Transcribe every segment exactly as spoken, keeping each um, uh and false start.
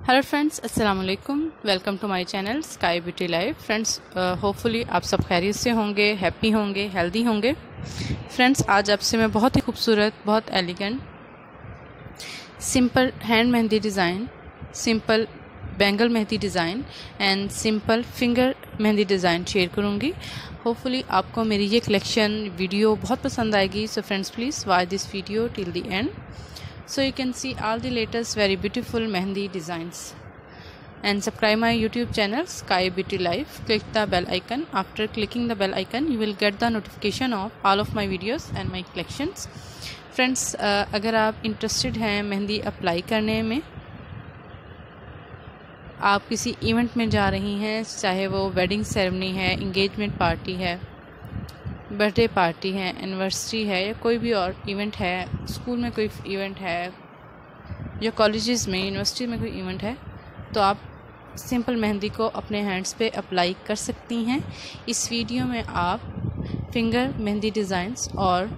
Hello friends, अस्सलाम वालेकुम। Welcome to my channel Sky Beauty Life. Friends, hopefully आप सब खैरियत से होंगे, हैप्पी होंगे, हेल्दी होंगे। फ्रेंड्स, आज आपसे मैं बहुत ही खूबसूरत, बहुत elegant simple hand mehndi design, simple bangle mehndi design and simple finger mehndi design share करूँगी। होपफुली आपको मेरी ये कलेक्शन वीडियो बहुत पसंद आएगी। So friends, please watch this video till the end so you can see all the latest very beautiful mehendi designs, and subscribe my YouTube channel Sky Beauty Life. Click the bell icon. After clicking the bell icon you will get the notification of all of my videos and my collections. Friends, uh, अगर आप interested हैं mehndi apply करने में, आप किसी event में जा रही हैं, चाहे वो वेडिंग सेरेमनी है, इंगेजमेंट पार्टी है, बर्थडे पार्टी है, एनिवर्सरी है, या कोई भी और इवेंट है, स्कूल में कोई इवेंट है या कॉलेजेस में, यूनिवर्सिटी में कोई इवेंट है, तो आप सिंपल मेहंदी को अपने हैंड्स पे अप्लाई कर सकती हैं। इस वीडियो में आप फिंगर मेहंदी डिज़ाइंस और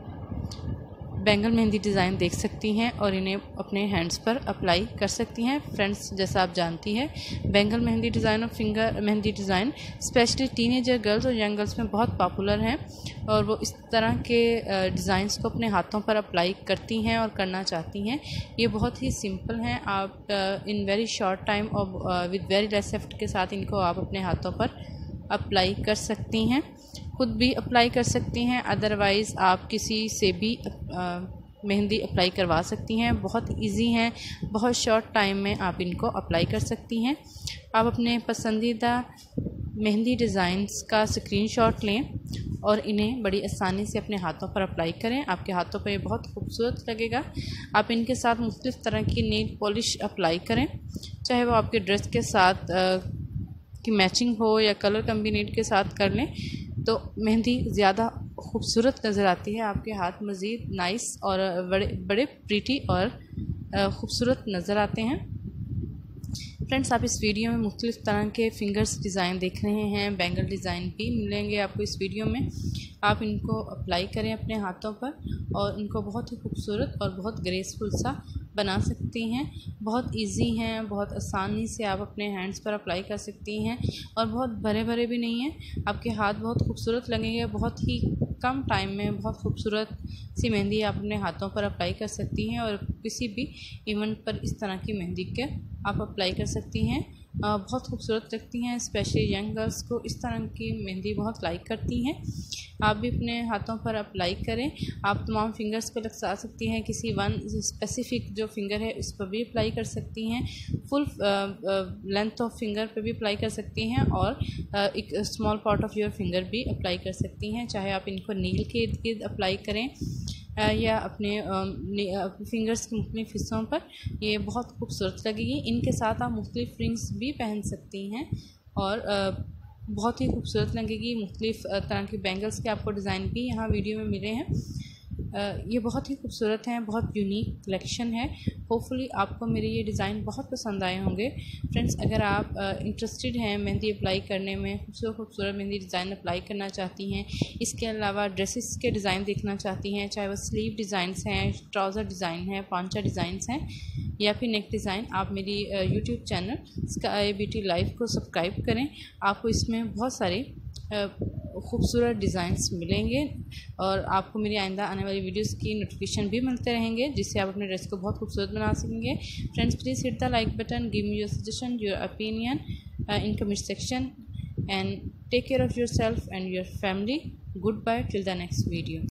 बैंगल मेहंदी डिज़ाइन देख सकती हैं और इन्हें अपने हैंड्स पर अप्लाई कर सकती हैं। फ्रेंड्स, जैसा आप जानती हैं, बैंगल मेहंदी डिज़ाइन और finger mehndi design specially teenager girls और यंग गर्ल्स में बहुत पॉपुलर हैं और वो इस तरह के डिज़ाइंस को अपने हाथों पर अप्लाई करती हैं और करना चाहती हैं। ये बहुत ही सिंपल हैं। आप इन वेरी शॉर्ट टाइम और विद वेरी लेस एफर्ट के साथ इनको आप अपने हाथों पर अप्लाई कर सकती हैं, खुद भी अप्लाई कर सकती हैं, अदरवाइज़ आप किसी से भी मेहंदी अप्लाई करवा सकती हैं। बहुत इजी हैं, बहुत शॉर्ट टाइम में आप इनको अप्लाई कर सकती हैं। आप अपने पसंदीदा मेहंदी डिज़ाइंस का स्क्रीनशॉट लें और इन्हें बड़ी आसानी से अपने हाथों पर अप्लाई करें। आपके हाथों पर ये बहुत खूबसूरत लगेगा। आप इनके साथ मुख्तलिफ़ तरह की नेल पॉलिश अप्लाई करें, चाहे वो आपके ड्रेस के साथ आ, की मैचिंग हो या कलर कम्बिनेट के साथ कर लें, तो मेहंदी ज़्यादा खूबसूरत नज़र आती है। आपके हाथ मज़ीद नाइस और बड़े बड़े प्रीटी और ख़ूबसूरत नज़र आते हैं। फ्रेंड्स, आप इस वीडियो में मुख्तलिफ़ तरह के फिंगर्स डिज़ाइन देख रहे हैं, बैंगल डिज़ाइन भी मिलेंगे आपको इस वीडियो में। आप इनको अप्लाई करें अपने हाथों पर और इनको बहुत ही खूबसूरत और बहुत ग्रेसफुल सा बना सकती हैं। बहुत इजी हैं, बहुत आसानी से आप अपने हैंड्स पर अप्लाई कर सकती हैं और बहुत भरे भरे भी नहीं हैं। आपके हाथ बहुत खूबसूरत लगेंगे। बहुत ही कम टाइम में बहुत खूबसूरत सी मेहंदी आप अपने हाथों पर अप्लाई कर सकती हैं और किसी भी इवेंट पर इस तरह की मेहंदी के आप अप्लाई कर सकती हैं। बहुत खूबसूरत लगती हैं। स्पेशली यंग गर्ल्स को इस तरह की मेहंदी बहुत लाइक करती हैं। आप भी अपने हाथों पर अप्लाई करें। आप तमाम फिंगर्स को लगा सकती हैं, किसी वन स्पेसिफिक जो फिंगर है उस पर भी अप्लाई कर सकती हैं, फुल लेंथ ऑफ फिंगर पर भी अप्लाई कर सकती हैं और uh, एक small part of your finger भी अप्लाई कर सकती हैं। चाहे आप इनको नील के इर्द गिर्द अप्लाई करें uh, या अपने uh, फिंगर्स के मुख्तलिफ हिस्सों पर, ये बहुत खूबसूरत लगेगी। इनके साथ आप मुख्तलिफ रिंग्स भी पहन सकती हैं और uh, बहुत ही खूबसूरत लगेगी। मुख्तलिफ़ तरह के बैंगल्स के आपको डिज़ाइन भी यहाँ वीडियो में मिले हैं। ये बहुत ही खूबसूरत हैं, बहुत यूनिक कलेक्शन है। होपफुली आपको मेरे ये डिज़ाइन बहुत पसंद आए होंगे। फ्रेंड्स, अगर आप इंटरेस्टेड हैं मेहंदी अप्लाई करने में, खूबसूरत खूबसूरत मेहंदी डिज़ाइन अप्लाई करना चाहती हैं, इसके अलावा ड्रेसेस के डिज़ाइन देखना चाहती हैं, चाहे वो स्लीव डिज़ाइंस हैं, ट्राउज़र डिज़ाइन है, पांचा डिज़ाइंस हैं या फिर नेक डिज़ाइन, आप मेरी YouTube channel Sky Beauty Life को सब्सक्राइब करें। आपको इसमें बहुत सारे खूबसूरत डिज़ाइंस मिलेंगे और आपको मेरी आइंदा आने वाली वीडियोस की नोटिफिकेशन भी मिलते रहेंगे, जिससे आप अपने ड्रेस को बहुत खूबसूरत बना सकेंगे। Friends, please hit the like button, give me your suggestion, your opinion in comment section, and take care of yourself and your family. Good bye till the next video.